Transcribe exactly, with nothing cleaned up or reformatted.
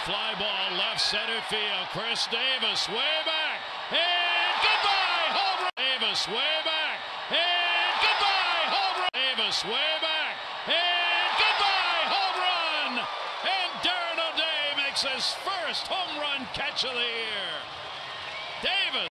fly ball left center field. Chris Davis way back. And goodbye, home run. Davis way back. And goodbye, home run. Davis way back. And goodbye, home run. And Darren O'Day makes his first home run catch of the year. Davis.